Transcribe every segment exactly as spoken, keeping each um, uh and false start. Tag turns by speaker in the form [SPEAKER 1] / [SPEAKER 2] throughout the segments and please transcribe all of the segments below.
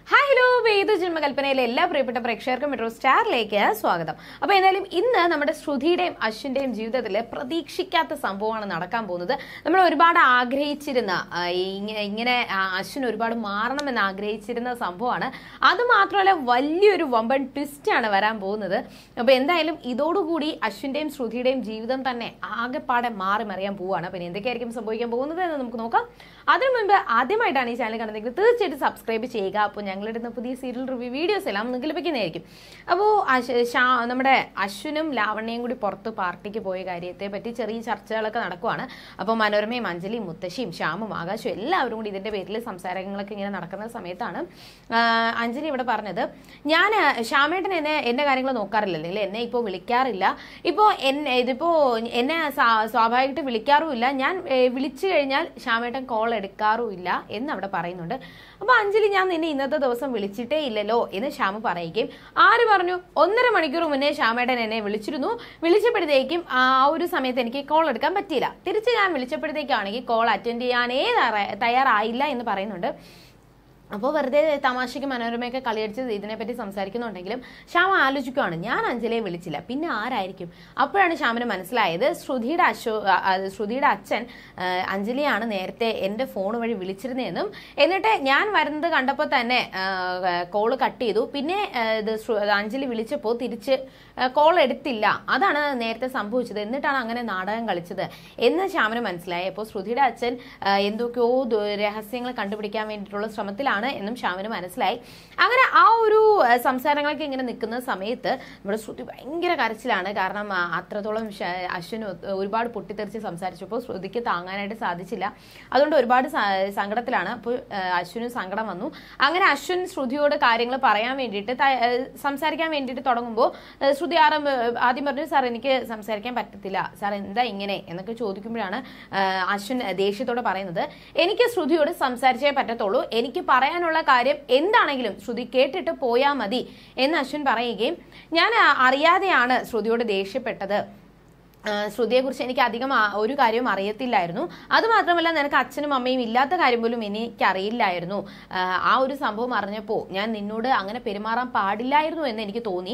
[SPEAKER 1] Hi hello വേദ ജന്മകൽപ്പനയിലെ എല്ലാ പ്രിയപ്പെട്ട പ്രേക്ഷകർക്കും മെട്രോ സ്റ്റാറിലേക്ക് സ്വാഗതം. അപ്പോൾ എന്തായാലും ഇന്ന് നമ്മുടെ ശ്രുതിയുടെയും അശ്വിന്റെയും ജീവിതത്തിൽ പ്രതീക്ഷിക്കാത്ത സംഭവമാണ് നടക്കാൻ പോകുന്നത്. നമ്മൾ ഒരുപാട് ആഗ്രഹിച്ചിരുന്ന ഇങ്ങനെ അശ്വിൻ ഒരുപാട് മാറണമെന്ന് ആഗ്രഹിച്ചിരുന്ന സംഭവമാണ്. അത് മാത്രമല്ല വലിയൊരു വമ്പൻ ട്വിസ്റ്റാണ് വരാൻ പോകുന്നത്. അപ്പോൾ എന്തായാലും ഇതോടുകൂടി അശ്വിന്റെയും ശ്രുതിയുടെയും ജീവിതം തന്നെ ആകെപ്പാടെ മാറി മറിയാൻ പോവുകയാണ്. പിന്നെ എന്തൊക്കെയായിരിക്കും സംഭവിക്കാൻ പോകുന്നത് എന്ന് നമുക്ക് നോക്കാം. അതിനു മുൻപ് ആദ്യമായിട്ടാണ് ഈ ചാനൽ കണ്ടെങ്കിൽ തീർച്ചയായിട്ടും സബ്സ്ക്രൈബ് ചെയ്യുക. അപ്പോൾ ഞങ്ങളിടുന്ന പുതിയ സീരിയൽ റിവ്യൂ വീഡിയോസ് എല്ലാം നിങ്ങൾക്ക് ലഭിക്കുന്നതായിരിക്കും. അപ്പോൾ നമ്മുടെ അശ്വിനും ലാവണ്യയും കൂടി പുറത്ത് പാർട്ടിക്ക് പോയ കാര്യത്തെ പറ്റി ചെറിയ ചർച്ചകളൊക്കെ നടക്കുവാണ്. അപ്പോൾ മനോരമയും അഞ്ജലിയും മുത്തശ്ശിയും ശ്യാമും ആകാശവും എല്ലാവരും കൂടി ഇതിൻ്റെ പേരിൽ സംസാരങ്ങളൊക്കെ ഇങ്ങനെ നടക്കുന്ന സമയത്താണ് അഞ്ജലി ഇവിടെ പറഞ്ഞത്, ഞാൻ ശ്യാമേട്ടൻ എന്നെ എൻ്റെ കാര്യങ്ങൾ നോക്കാറില്ലല്ലോ അല്ലേ, എന്നെ ഇപ്പോൾ വിളിക്കാറില്ല, ഇപ്പോൾ എന്നെ ഇതിപ്പോൾ എന്നെ സ്വാഭാവികമായിട്ട് വിളിക്കാറുമില്ല, ഞാൻ വിളിച്ചു കഴിഞ്ഞാൽ ശ്യാമേട്ടൻ കോൾ എടുക്കാറുമില്ല എന്ന് അവിടെ പറയുന്നുണ്ട്. അപ്പൊ അഞ്ജലി, ഞാൻ നിന്നെ ഇന്നത്തെ ദിവസം വിളിച്ചിട്ടേ ഇല്ലല്ലോ എന്ന് ശ്യാമ പറയുകയും, ആര് പറഞ്ഞു, ഒന്നര മണിക്കൂർ മുന്നേ ശ്യാമേട്ടൻ എന്നെ വിളിച്ചിരുന്നു, വിളിച്ചപ്പോഴത്തേക്കും ആ ഒരു സമയത്ത് എനിക്ക് കോൾ എടുക്കാൻ പറ്റിയില്ല, തിരിച്ച് ഞാൻ വിളിച്ചപ്പോഴത്തേക്കാണെങ്കിൽ കോൾ അറ്റൻഡ് ചെയ്യാനേ തയ്യാറായില്ല എന്ന് പറയുന്നുണ്ട്. അപ്പോൾ വെറുതെ തമാശയ്ക്ക് മനോരമയൊക്കെ കളിയടിച്ച് ഇതിനെപ്പറ്റി സംസാരിക്കുന്നുണ്ടെങ്കിലും ശ്യാമ ആലോചിക്കുകയാണ്, ഞാൻ അഞ്ജലിയെ വിളിച്ചില്ല, പിന്നെ ആരായിരിക്കും? അപ്പോഴാണ് ശ്യാമിന് മനസ്സിലായത് ശ്രുതിയുടെ അശോ ശ്രുതിയുടെ അച്ഛൻ അഞ്ജലിയാണ് നേരത്തെ എൻ്റെ ഫോൺ വഴി വിളിച്ചിരുന്നതെന്നും, എന്നിട്ട് ഞാൻ വരുന്നത് കണ്ടപ്പോൾ തന്നെ കോള് കട്ട് ചെയ്തു, പിന്നെ ഇത് അഞ്ജലി വിളിച്ചപ്പോൾ തിരിച്ച് കോൾ എടുത്തില്ല, അതാണ് നേരത്തെ സംഭവിച്ചത്, എന്നിട്ടാണ് അങ്ങനെ നാടകം കളിച്ചത് എന്ന് ശ്യാമിന് മനസ്സിലായി. അപ്പോൾ ശ്രുതിയുടെ അച്ഛൻ എന്തൊക്കെയോ രഹസ്യങ്ങൾ കണ്ടുപിടിക്കാൻ വേണ്ടിയിട്ടുള്ള ശ്രമത്തിലാണ് എന്നും ശ്യാമിന് മനസ്സിലായി. അങ്ങനെ ആ ഒരു സംസാരങ്ങളൊക്കെ ഇങ്ങനെ നിൽക്കുന്ന സമയത്ത് നമ്മുടെ ശ്രുതി ഭയങ്കര കരച്ചിലാണ്. കാരണം അത്രത്തോളം അശ്വിൻ ഒരുപാട് പൊട്ടിത്തെറിച്ച് സംസാരിച്ചപ്പോൾ ശ്രുതിക്ക് താങ്ങാനായിട്ട് സാധിച്ചില്ല. അതുകൊണ്ട് ഒരുപാട് സങ്കടത്തിലാണ്. അപ്പോൾ അശ്വിനും സങ്കടം വന്നു. അങ്ങനെ അശ്വിൻ ശ്രുതിയോട് കാര്യങ്ങൾ പറയാൻ വേണ്ടിയിട്ട് സംസാരിക്കാൻ വേണ്ടിയിട്ട് തുടങ്ങുമ്പോൾ ശ്രുതി ആറ് ആദ്യം പറഞ്ഞു, സാർ എനിക്ക് സംസാരിക്കാൻ പറ്റത്തില്ല, സാർ എന്താ ഇങ്ങനെ എന്നൊക്കെ ചോദിക്കുമ്പോഴാണ് അശ്വിൻ ദേഷ്യത്തോടെ പറയുന്നത്, എനിക്ക് ശ്രുതിയോട് സംസാരിച്ചേ പറ്റത്തുള്ളൂ, എനിക്ക് പറയാനുള്ള കാര്യം എന്താണെങ്കിലും ശ്രുതി കേട്ടിട്ട് പോയാൽ മതി എന്ന് അശ്വിൻ പറയുകയും, ഞാൻ അറിയാതെയാണ് ശ്രുതിയോട് ദേഷ്യപ്പെട്ടത്, ശ്രുതിയെക്കുറിച്ച് എനിക്ക് അധികം ഒരു കാര്യവും അറിയത്തില്ലായിരുന്നു, അതുമാത്രമല്ല നിനക്ക് അച്ഛനും അമ്മയും ഇല്ലാത്ത കാര്യം പോലും എനിക്കറിയില്ലായിരുന്നു, ആ ഒരു സംഭവം അറിഞ്ഞപ്പോൾ ഞാൻ നിന്നോട് അങ്ങനെ പെരുമാറാൻ പാടില്ലായിരുന്നു എന്ന് എനിക്ക് തോന്നി,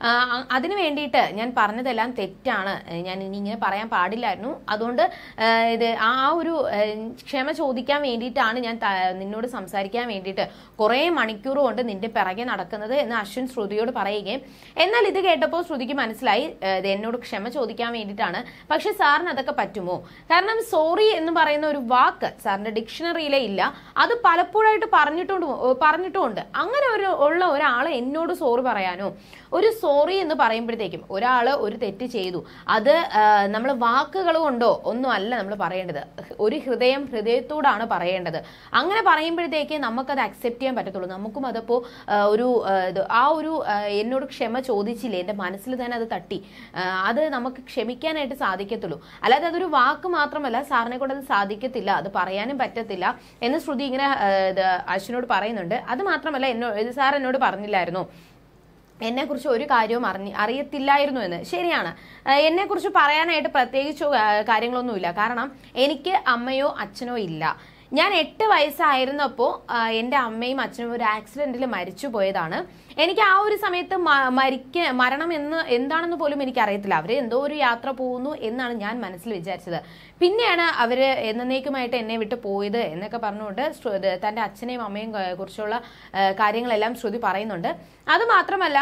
[SPEAKER 1] അതിനു വേണ്ടിയിട്ട് ഞാൻ പറഞ്ഞതെല്ലാം തെറ്റാണ്, ഞാൻ ഇനി ഇങ്ങനെ പറയാൻ പാടില്ലായിരുന്നു, അതുകൊണ്ട് ഇത് ആ ഒരു ക്ഷമ ചോദിക്കാൻ വേണ്ടിയിട്ടാണ് ഞാൻ നിന്നോട് സംസാരിക്കാൻ വേണ്ടിയിട്ട് കുറേ മണിക്കൂർ കൊണ്ട് നിന്റെ പിറകെ നടക്കുന്നത് എന്ന് അശ്വിൻ ശ്രുതിയോട് പറയുകയും, എന്നാൽ ഇത് കേട്ടപ്പോൾ ശ്രുതിക്ക് മനസ്സിലായി ഇത് എന്നോട് ക്ഷമ ചോദിക്കാൻ വേണ്ടിയിട്ടാണ്, പക്ഷെ സാറിന് അതൊക്കെ പറ്റുമോ? കാരണം സോറി എന്ന് പറയുന്ന ഒരു വാക്ക് സാറിന്റെ ഡിക്ഷണറിയിലേ ഇല്ല, അത് പലപ്പോഴായിട്ട് പറഞ്ഞിട്ടുണ്ട് പറഞ്ഞിട്ടുമുണ്ട് അങ്ങനെ ഒരു ഉള്ള ഒരാൾ എന്നോട് സോറി പറയാനോ? ഒരു സോറി എന്ന് പറയുമ്പോഴത്തേക്കും ഒരാൾ ഒരു തെറ്റ് ചെയ്തു, അത് നമ്മൾ വാക്കുകൾ കൊണ്ടോ ഒന്നും അല്ല നമ്മൾ പറയേണ്ടത്, ഒരു ഹൃദയം ഹൃദയത്തോടാണ് പറയേണ്ടത്. അങ്ങനെ പറയുമ്പോഴത്തേക്ക് നമുക്കത് അക്സെപ്റ്റ് ചെയ്യാൻ പറ്റത്തുള്ളൂ. നമുക്കും അതപ്പോൾ ഒരു ആ ഒരു എന്നോട് ക്ഷമ ചോദിച്ചില്ലേ, എൻ്റെ മനസ്സിൽ തന്നെ അത് തട്ടി, അത് നമുക്ക് ക്ഷമിക്കാൻ ായിട്ട് സാധിക്കത്തുള്ളൂ, അല്ലാതെ അതൊരു വാക്ക് മാത്രമല്ല, സാറിനെ കൊണ്ട് അത് സാധിക്കത്തില്ല, അത് പറയാനും പറ്റത്തില്ല എന്ന് ശ്രുതി ഇങ്ങനെ അശ്വിനോട് പറയുന്നുണ്ട്. അത് മാത്രമല്ല, എന്നോട് സാർ എന്നോട് പറഞ്ഞില്ലായിരുന്നു എന്നെ കുറിച്ച് ഒരു കാര്യവും അറിഞ്ഞ അറിയത്തില്ലായിരുന്നു എന്ന്. ശരിയാണ്, എന്നെ കുറിച്ച് പറയാനായിട്ട് പ്രത്യേകിച്ചോ കാര്യങ്ങളൊന്നുമില്ല, കാരണം എനിക്ക് അമ്മയോ അച്ഛനോ ഇല്ല. ഞാൻ എട്ട് വയസ്സായിരുന്നപ്പോൾ എൻ്റെ അമ്മയും അച്ഛനും ഒരു ആക്സിഡന്റിൽ മരിച്ചു പോയതാണ്. എനിക്ക് ആ ഒരു സമയത്ത് മരിക്ക മരണം എന്ന് എന്താണെന്ന് പോലും എനിക്ക് അറിയത്തില്ല. അവർ എന്തോ ഒരു യാത്ര പോകുന്നു എന്നാണ് ഞാൻ മനസ്സിൽ വിചാരിച്ചത്. പിന്നെയാണ് അവർ എന്നേക്കുമായിട്ട് എന്നെ വിട്ട് പോയത് എന്നൊക്കെ പറഞ്ഞുകൊണ്ട് തൻ്റെ അച്ഛനെയും അമ്മയും കുറിച്ചുള്ള കാര്യങ്ങളെല്ലാം ശ്രുതി പറയുന്നുണ്ട്. അത് മാത്രമല്ല,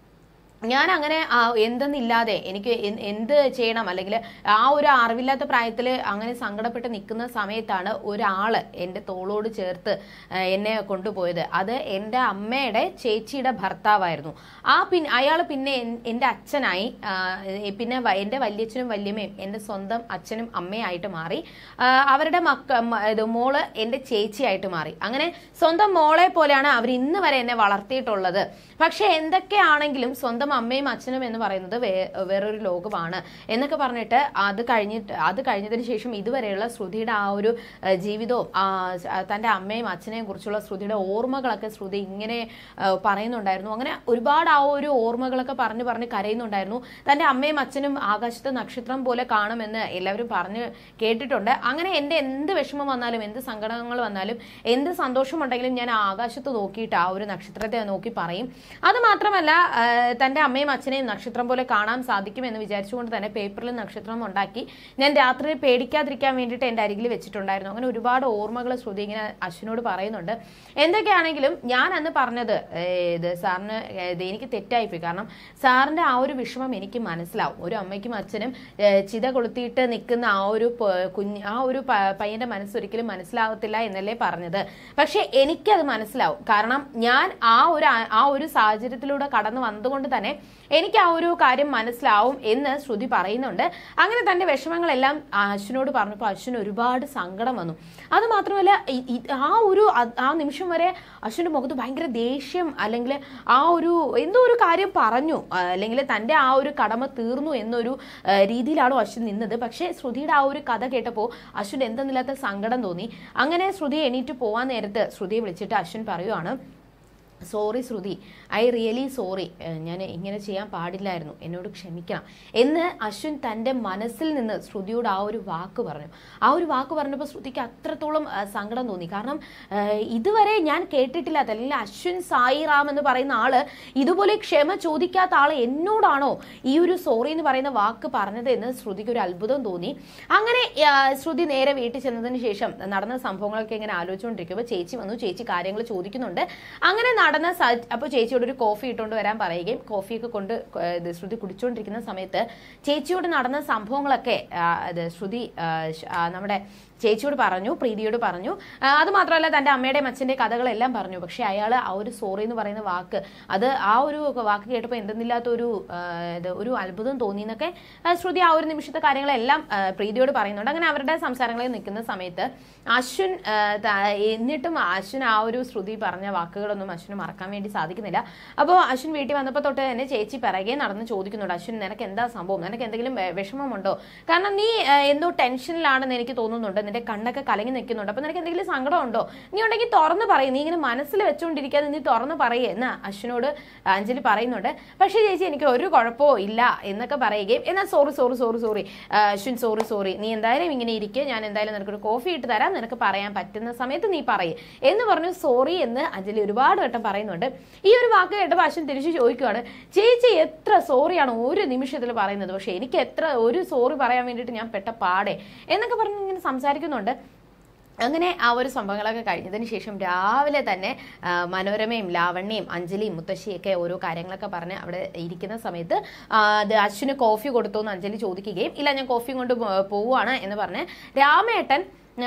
[SPEAKER 1] ഞാൻ അങ്ങനെ എന്തെന്നില്ലാതെ എനിക്ക് എന്ത് ചെയ്യണം, അല്ലെങ്കിൽ ആ ഒരു അറിവില്ലാത്ത പ്രായത്തിൽ അങ്ങനെ സങ്കടപ്പെട്ട് നിൽക്കുന്ന സമയത്താണ് ഒരാള് എൻ്റെ തോളോട് ചേർത്ത് എന്നെ കൊണ്ടുപോയത്. അത് എൻ്റെ അമ്മയുടെ ചേച്ചിയുടെ ഭർത്താവായിരുന്നു. ആ പിന്നെ അയാൾ പിന്നെ എൻ്റെ അച്ഛനായി, പിന്നെ എൻ്റെ വല്യച്ഛനും വല്യമ്മയും എൻ്റെ സ്വന്തം അച്ഛനും അമ്മയായിട്ട് മാറി, അവരുടെ മക്ക ഇത് മോള് എൻ്റെ ചേച്ചിയായിട്ട് മാറി. അങ്ങനെ സ്വന്തം മോളെ പോലെയാണ് അവർ ഇന്ന് വരെ എന്നെ വളർത്തിയിട്ടുള്ളത്. പക്ഷെ എന്തൊക്കെയാണെങ്കിലും സ്വന്തം സ്വന്തം അമ്മയും അച്ഛനും എന്ന് പറയുന്നത് വേ വേറൊരു ലോകമാണ് എന്നൊക്കെ പറഞ്ഞിട്ട് അത് കഴിഞ്ഞിട്ട് അത് കഴിഞ്ഞതിന് ശേഷം ഇതുവരെയുള്ള ശ്രുതിയുടെ ആ ഒരു ജീവിതവും തൻ്റെ അമ്മയും അച്ഛനെയും കുറിച്ചുള്ള ശ്രുതിയുടെ ഓർമ്മകളൊക്കെ ശ്രുതി ഇങ്ങനെ പറയുന്നുണ്ടായിരുന്നു. അങ്ങനെ ഒരുപാട് ആ ഒരു ഓർമ്മകളൊക്കെ പറഞ്ഞു പറഞ്ഞ് കരയുന്നുണ്ടായിരുന്നു. തൻ്റെ അമ്മയും അച്ഛനും ആകാശത്ത് നക്ഷത്രം പോലെ കാണുമെന്ന് എല്ലാവരും പറഞ്ഞ് കേട്ടിട്ടുണ്ട്. അങ്ങനെ എൻ്റെ എന്ത് വിഷമം വന്നാലും എന്ത് സങ്കടങ്ങൾ വന്നാലും എന്ത് സന്തോഷമുണ്ടെങ്കിലും ഞാൻ ആകാശത്ത് നോക്കിയിട്ട് ആ ഒരു നക്ഷത്രത്തെ നോക്കി പറയും. അത് മാത്രമല്ല തൻ്റെ അമ്മയും അച്ഛനെയും നക്ഷത്രം പോലെ കാണാൻ സാധിക്കുമെന്ന് വിചാരിച്ചുകൊണ്ട് തന്നെ പേപ്പറിൽ നക്ഷത്രം ഉണ്ടാക്കി ഞാൻ രാത്രി പേടിക്കാതിരിക്കാൻ വേണ്ടിയിട്ട് എൻ്റെ അരികിൽ വെച്ചിട്ടുണ്ടായിരുന്നു. അങ്ങനെ ഒരുപാട് ഓർമ്മകൾ ശ്രുതി ഇങ്ങനെ അശ്വിനോട് പറയുന്നുണ്ട്. എന്തൊക്കെയാണെങ്കിലും ഞാൻ അന്ന് പറഞ്ഞത് ഇത് സാറിന് എനിക്ക് തെറ്റായിപ്പോയി. കാരണം സാറിൻ്റെ ആ ഒരു വിഷമം എനിക്ക് മനസ്സിലാവും. ഒരു അമ്മയ്ക്കും അച്ഛനും ചിത കൊളുത്തിയിട്ട് നിൽക്കുന്ന ആ ഒരു കുഞ്ഞ് ആ ഒരു പയ്യന്റെ മനസ്സൊരിക്കലും മനസ്സിലാവത്തില്ല എന്നല്ലേ പറഞ്ഞത്. പക്ഷെ എനിക്കത് മനസ്സിലാവും. കാരണം ഞാൻ ആ ഒരു ആ ഒരു സാഹചര്യത്തിലൂടെ കടന്നു വന്നതുകൊണ്ട് തന്നെ എനിക്ക് ആ ഒരു കാര്യം മനസ്സിലാവും എന്ന് ശ്രുതി പറയുന്നുണ്ട്. അങ്ങനെ തന്റെ വിഷമങ്ങളെല്ലാം അശ്വിനോട് പറഞ്ഞപ്പോൾ അശ്വിന് ഒരുപാട് സങ്കടം വന്നു. അത് മാത്രമല്ല ആ ഒരു ആ നിമിഷം വരെ അശ്വിന്റെ മുഖത്ത് ഭയങ്കര ദേഷ്യം, അല്ലെങ്കിൽ ആ ഒരു എന്തോ ഒരു കാര്യം പറഞ്ഞു, അല്ലെങ്കിൽ തന്റെ ആ ഒരു കടമ തീർന്നു എന്നൊരു രീതിയിലാണോ അശ്വിൻ നിന്നത്. പക്ഷേ ശ്രുതിയുടെ ആ ഒരു കഥ കേട്ടപ്പോൾ അശ്വിൻ എന്തെന്നില്ലാത്ത സങ്കടം തോന്നി. അങ്ങനെ ശ്രുതി എണീറ്റ് പോവാൻ നേരത്ത് ശ്രുതിയെ വിളിച്ചിട്ട് അശ്വിൻ പറയുവാണ്, sorry Shruti, I really sorry, ഞാൻ ഇങ്ങനെ ചെയ്യാൻ പാടില്ലായിരുന്നു, എന്നോട് ക്ഷമിക്കണം എന്ന് അശ്വിൻ തൻ്റെ മനസ്സിൽ നിന്ന് ശ്രുതിയോട് ആ ഒരു വാക്ക് പറഞ്ഞു. ആ ഒരു വാക്ക് പറഞ്ഞപ്പോൾ ശ്രുതിക്ക് അത്രത്തോളം സങ്കടം തോന്നി. കാരണം ഇതുവരെ ഞാൻ കേട്ടിട്ടില്ലാത്ത, അല്ലെങ്കിൽ അശ്വിൻ സായി റാം എന്ന് പറയുന്ന ആള് ഇതുപോലെ ക്ഷമ ചോദിക്കാത്ത ആള് എന്നോടാണോ ഈ ഒരു സോറി എന്ന് പറയുന്ന വാക്ക് പറഞ്ഞത് എന്ന് ശ്രുതിക്ക് ഒരു അത്ഭുതം തോന്നി. അങ്ങനെ ശ്രുതി നേരെ വീട്ടിൽ ചെന്നതിന് ശേഷം നടന്ന സംഭവങ്ങളൊക്കെ ഇങ്ങനെ ആലോചിച്ചുകൊണ്ടിരിക്കുമ്പോൾ ചേച്ചി വന്നു. ചേച്ചി കാര്യങ്ങൾ ചോദിക്കുന്നുണ്ട്. അങ്ങനെ നടന്ന അപ്പോൾ ചേച്ചിയോട് ഒരു കോഫി ഇട്ടുകൊണ്ട് വരാൻ പറയുകയും കോഫിയൊക്കെ കൊണ്ട് ശ്രുതി കുടിച്ചുകൊണ്ടിരിക്കുന്ന സമയത്ത് ചേച്ചിയോട് നടന്ന സംഭവങ്ങളൊക്കെ ശ്രുതി നമ്മുടെ ചേച്ചിയോട് പറഞ്ഞു, പ്രീതിയോട് പറഞ്ഞു. അത് മാത്രമല്ല തൻ്റെ അമ്മയുടെയും അച്ഛൻ്റെ കഥകളെല്ലാം പറഞ്ഞു. പക്ഷെ അയാൾ ആ ഒരു സോറി എന്ന് പറയുന്ന വാക്ക്, അത് ആ ഒരു വാക്ക് കേട്ടപ്പോൾ എന്തെന്നില്ലാത്ത ഒരു ഒരു അത്ഭുതം തോന്നി എന്നൊക്കെ ശ്രുതി ആ ഒരു നിമിഷത്തെ കാര്യങ്ങളെല്ലാം പ്രീതിയോട് പറയുന്നുണ്ട്. അങ്ങനെ അവരുടെ സംസാരങ്ങളിൽ നിൽക്കുന്ന സമയത്ത് അശ്വിൻ എന്നിട്ടും അശ്വിൻ ആ ഒരു ശ്രുതി പറഞ്ഞ വാക്കുകളൊന്നും അശ്വിന് മറക്കാൻ വേണ്ടി സാധിക്കുന്നില്ല. അപ്പോൾ അശ്വിൻ വീട്ടിൽ വന്നപ്പോൾ തൊട്ട് തന്നെ ചേച്ചി പിറകെ നടന്ന് ചോദിക്കുന്നുണ്ട്, അശ്വിൻ നിനക്ക് എന്താ സംഭവം, നിനക്ക് എന്തെങ്കിലും വിഷമമുണ്ടോ, കാരണം നീ എന്തോ ടെൻഷനിലാണെന്ന് എനിക്ക് തോന്നുന്നുണ്ട്, നിന്റെ കണ്ണൊക്കെ കലങ്ങി നിൽക്കുന്നുണ്ട്, അപ്പൊ നിനക്ക് എന്തെങ്കിലും സങ്കടം ഉണ്ടോ, നീ ഉണ്ടെങ്കിൽ തുറന്ന് പറയും, നീ ഇങ്ങനെ മനസ്സിൽ വെച്ചുകൊണ്ടിരിക്കാതെ നീ തുറന്ന് പറയേ എന്ന് അശ്വിനോട് അഞ്ജലി പറയുന്നുണ്ട്. പക്ഷേ ചേച്ചി എനിക്ക് ഒരു കുഴപ്പമോ ഇല്ല എന്നൊക്കെ പറയുകയും, എന്നാൽ sorry sorry sorry sorry Ashwin sorry sorry, നീ എന്തായാലും ഇങ്ങനെ ഇരിക്കുക, ഞാൻ എന്തായാലും നിനക്കൊരു കോഫി ഇട്ട് തരാം, നിനക്ക് പറയാൻ പറ്റുന്ന സമയത്ത് നീ പറയേ എന്ന് പറഞ്ഞു സോറി എന്ന് അഞ്ജലി ഒരുപാട് വട്ടം പറയുന്നുണ്ട്. ഈ ഒരു വാക്ക് കേട്ടപ്പോൾ അശ്വിൻ തിരിച്ചു ചോദിക്കുകയാണ്, ചേച്ചി എത്ര സോറിയാണ് ഒരു നിമിഷത്തിൽ പറയുന്നത്, പക്ഷെ എനിക്ക് എത്ര ഒരു സോറി പറയാൻ വേണ്ടിയിട്ട് ഞാൻ പെട്ട പാടെ എന്നൊക്കെ പറഞ്ഞ് ഇങ്ങനെ സംസാരിക്കുന്നുണ്ട്. അങ്ങനെ ആ ഒരു സംഭവങ്ങളൊക്കെ കഴിഞ്ഞതിന് ശേഷം രാവിലെ തന്നെ മനോരമയും ലാവണ്യയും അഞ്ജലിയും മുത്തശ്ശിയൊക്കെ ഓരോ കാര്യങ്ങളൊക്കെ പറഞ്ഞ് അവിടെ ഇരിക്കുന്ന സമയത്ത് അത് അശ്വിന് കോഫി കൊടുത്തു എന്ന് അഞ്ജലി ചോദിക്കുകയും, ഇല്ല ഞാൻ കോഫി കൊണ്ട് പോവുകയാണ് എന്ന് പറഞ്ഞ് രാമേട്ടൻ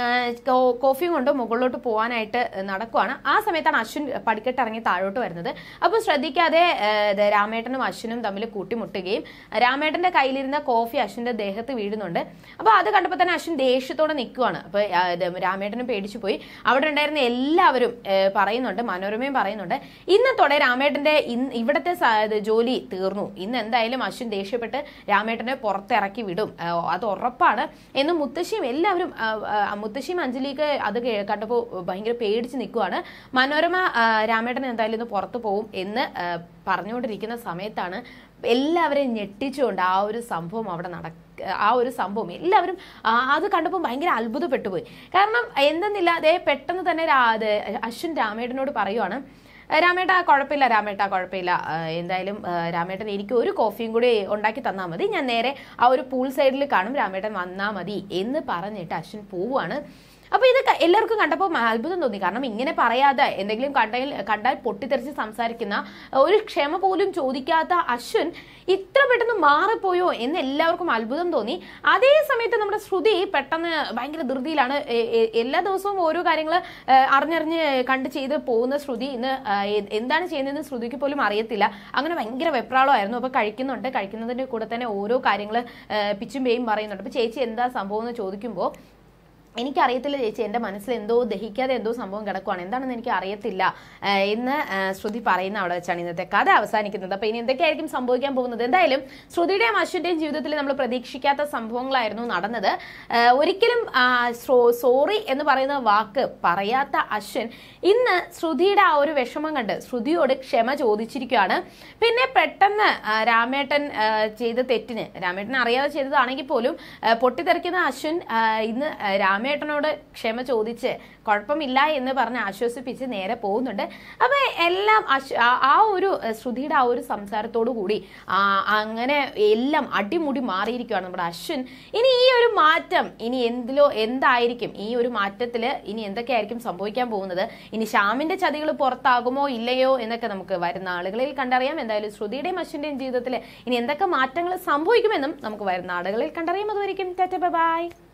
[SPEAKER 1] കോഫിയും കൊണ്ട് മുകളിലോട്ട് പോകാനായിട്ട് നടക്കുവാണ്. ആ സമയത്താണ് അശ്വിൻ പടിക്കെട്ട് ഇറങ്ങി താഴോട്ട് വരുന്നത്. അപ്പോൾ ശ്രദ്ധിക്കാതെ രാമേട്ടനും അശ്വിനും തമ്മിൽ കൂട്ടിമുട്ടുകയും രാമേട്ടന്റെ കയ്യിലിരുന്ന കോഫി അശ്വിന്റെ ദേഹത്ത് വീഴുന്നുണ്ട്. അപ്പോൾ അത് കണ്ടപ്പോൾ തന്നെ അശ്വിൻ ദേഷ്യത്തോടെ നിൽക്കുവാണ്. അപ്പോൾ രാമേട്ടനും പേടിച്ചു പോയി. അവിടെ ഉണ്ടായിരുന്ന എല്ലാവരും പറയുന്നുണ്ട്, മനോരമയും പറയുന്നുണ്ട്, ഇന്നത്തോടെ രാമേട്ടന്റെ ഇവിടത്തെ ജോലി തീർന്നു, ഇന്ന് എന്തായാലും അശ്വിൻ ദേഷ്യപ്പെട്ട് രാമേട്ടനെ പുറത്തിറക്കി വിടും, അത് ഉറപ്പാണ് എന്ന് മുത്തശ്ശിയും എല്ലാവരും, മുത്തശ്ശിയും അഞ്ജലിക്ക് അത് കണ്ടപ്പോൾ ഭയങ്കര പേടിച്ച് നിൽക്കുവാണ്. മനോരമ രാമേട്ടൻ എന്തായാലും ഇന്ന് പുറത്തു പോകും എന്ന് പറഞ്ഞുകൊണ്ടിരിക്കുന്ന സമയത്താണ് എല്ലാവരെയും ഞെട്ടിച്ചുകൊണ്ട് ആ ഒരു സംഭവം അവിടെ നട ആ ഒരു സംഭവം എല്ലാവരും അത് കണ്ടപ്പോൾ ഭയങ്കര അത്ഭുതപ്പെട്ടു പോയി. കാരണം എന്തെന്നില്ലാതെ പെട്ടെന്ന് തന്നെ അശ്വിൻ രാമേട്ടനോട് പറയുവാണ്, രാമേട്ട കുഴപ്പമില്ല, രാമേട്ട കുഴപ്പമില്ല, എന്തായാലും രാമേട്ടൻ എനിക്ക് ഒരു കോഫിയും കൂടി ഉണ്ടാക്കി തന്നാൽ മതി, ഞാൻ നേരെ ആ ഒരു പൂൾ സൈഡിൽ കാണും, രാമേട്ടൻ വന്നാൽ മതി എന്ന് പറഞ്ഞിട്ട് അശ്വിൻ പോവുകയാണ്. അപ്പൊ ഇത് എല്ലാവർക്കും കണ്ടപ്പോൾ അത്ഭുതം തോന്നി. കാരണം ഇങ്ങനെ പറയാതെ എന്തെങ്കിലും കണ്ടാൽ കണ്ടാൽ പൊട്ടിത്തെറിച്ച് സംസാരിക്കുന്ന, ഒരു ക്ഷമ പോലും ചോദിക്കാത്ത അശ്വിൻ ഇത്ര പെട്ടെന്ന് മാറിപ്പോയോ എന്ന് എല്ലാവർക്കും അത്ഭുതം തോന്നി. അതേ സമയത്ത് നമ്മുടെ ശ്രുതി പെട്ടെന്ന് ഭയങ്കര ധൃതിയിലാണ്. എല്ലാ ദിവസവും ഓരോ കാര്യങ്ങൾ അറിഞ്ഞറിഞ്ഞ് കണ്ട് ചെയ്ത് പോകുന്ന ശ്രുതി ഇന്ന് എന്താണ് ചെയ്യുന്നതെന്ന് ശ്രുതിക്ക് പോലും അറിയത്തില്ല. അങ്ങനെ ഭയങ്കര വെപ്രാളമായിരുന്നു. അപ്പൊ കഴിക്കുന്നുണ്ട്, കഴിക്കുന്നതിന്റെ കൂടെ തന്നെ ഓരോ കാര്യങ്ങൾ പിച്ചും പേയും പറയുന്നുണ്ട്. അപ്പൊ ചേച്ചി എന്താ സംഭവം എന്ന് ചോദിക്കുമ്പോൾ എനിക്കറിയത്തില്ല ചേച്ചി, എൻ്റെ മനസ്സിൽ എന്തോ ദഹിക്കാതെ എന്തോ സംഭവം കിടക്കുവാണ്, എന്താണെന്ന് എനിക്ക് അറിയത്തില്ല എന്ന് ശ്രുതി പറയുന്ന അവിടെ വെച്ചാണ് ഇന്നത്തെ കഥ അവസാനിക്കുന്നത്. അപ്പൊ ഇനി എന്തൊക്കെയായിരിക്കും സംഭവിക്കാൻ പോകുന്നത്? എന്തായാലും ശ്രുതിയുടെയും അശ്വിന്റെയും ജീവിതത്തിൽ നമ്മൾ പ്രതീക്ഷിക്കാത്ത സംഭവങ്ങളായിരുന്നു നടന്നത്. ഒരിക്കലും സോറി എന്ന് പറയുന്ന വാക്ക് പറയാത്ത അശ്വിൻ ഇന്ന് ശ്രുതിയുടെ ആ ഒരു വിഷമം കണ്ട് ശ്രുതിയോട് ക്ഷമ ചോദിച്ചിരിക്കുകയാണ്. പിന്നെ പെട്ടെന്ന് രാമേട്ടൻ ചെയ്ത തെറ്റിന്, രാമേട്ടൻ അറിയാതെ ചെയ്തതാണെങ്കിൽ പോലും പൊട്ടിത്തെറിക്കുന്ന അശ്വിൻ ഇന്ന് രാമ രാമേട്ടനോട് ക്ഷമ ചോദിച്ച് കുഴപ്പമില്ല എന്ന് പറഞ്ഞ് ആശ്വസിപ്പിച്ച് നേരെ പോകുന്നുണ്ട്. അപ്പൊ എല്ലാം ആ ഒരു ശ്രുതിയുടെ ആ ഒരു സംസാരത്തോടു കൂടി അങ്ങനെ എല്ലാം അടിമുടി മാറിയിരിക്കുകയാണ് നമ്മുടെ അശ്വിൻ. ഇനി ഈ ഒരു മാറ്റം ഇനി എന്തിലോ എന്തായിരിക്കും, ഈ ഒരു മാറ്റത്തില് ഇനി എന്തൊക്കെയായിരിക്കും സംഭവിക്കാൻ പോകുന്നത്, ഇനി ശ്യാമിന്റെ ചതികൾ പുറത്താകുമോ ഇല്ലയോ എന്നൊക്കെ നമുക്ക് വരുന്ന ആളുകളിൽ കണ്ടറിയാം. എന്തായാലും ശ്രുതിയുടെയും അശ്വിന്റെയും ജീവിതത്തിൽ ഇനി എന്തൊക്കെ മാറ്റങ്ങൾ സംഭവിക്കുമെന്നും നമുക്ക് വരുന്ന ആളുകളിൽ കണ്ടറിയാം. അതുവരെയും ടാറ്റ ബൈ ബൈ.